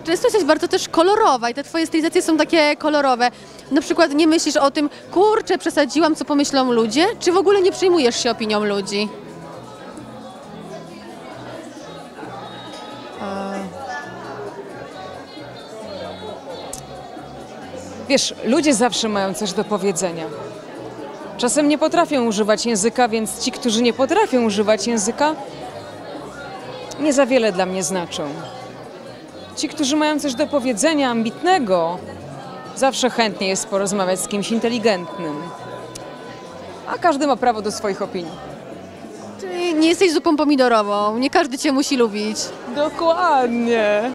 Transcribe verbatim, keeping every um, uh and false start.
Często jesteś bardzo też kolorowa i te twoje stylizacje są takie kolorowe. Na przykład nie myślisz o tym, kurczę, przesadziłam, co pomyślą ludzie, czy w ogóle nie przejmujesz się opinią ludzi? Wiesz, ludzie zawsze mają coś do powiedzenia. Czasem nie potrafią używać języka, więc ci, którzy nie potrafią używać języka, nie za wiele dla mnie znaczą. Ci, którzy mają coś do powiedzenia, ambitnego, zawsze chętnie jest porozmawiać z kimś inteligentnym. A każdy ma prawo do swoich opinii. Czyli nie jesteś zupą pomidorową, nie każdy cię musi lubić. Dokładnie.